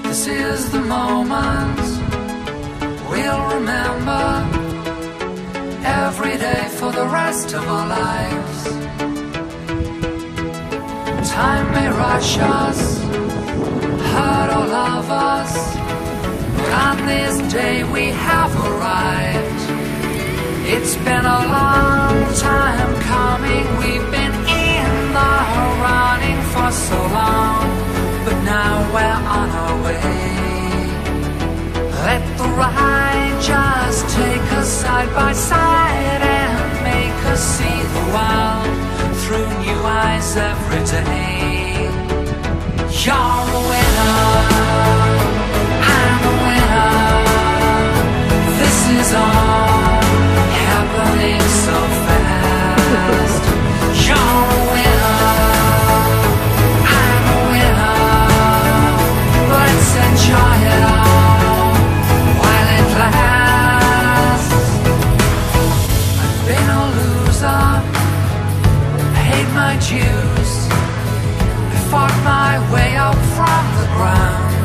This is the moment we'll remember every day for the rest of our lives. Time may rush us, hurt or love us, but on this day we have arrived. It's been a long time coming, we've been in the running for so long, but now we're on our way. Let the ride just take us side by side and make us see the world through new eyes every day. You're a winner, I'm a winner. This is all happening so fast. You're a winner, I'm a winner. Let's enjoy it all while it lasts. I've been a loser, paid my dues, I fought my way up from the ground.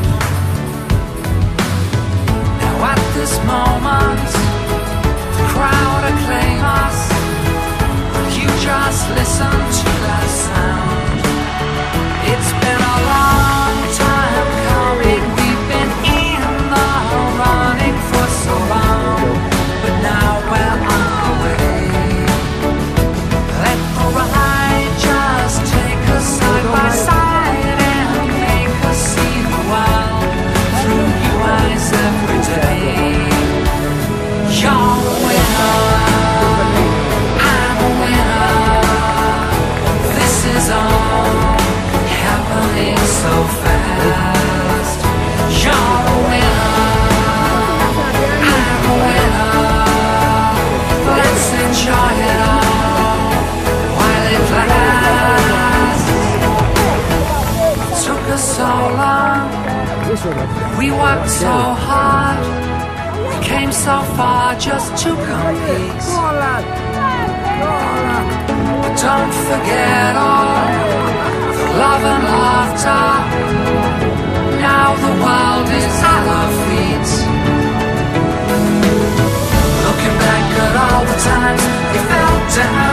Now at this moment, the crowd acclaim us. You just listen to that sound. It's been a long time coming, we've been in the running for so long, but now we're on our way. Let the ride just take us side by side and make us see the world through new eyes every day. You're a winner, I'm a winner. This is all happening so fast. You're a winner, I'm a winner. Let's enjoy it all while it lasts. Took us so long, we worked so hard, we came so far just to compete. But don't forget all the love and laughter. Now the world is at our feet. Looking back at all the times we fell down.